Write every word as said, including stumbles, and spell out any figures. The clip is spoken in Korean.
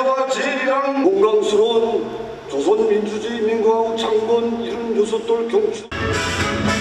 지도와 지리랑 건강스러운 조선민주주의 민주화의 창건 이룬 여섯돌 경축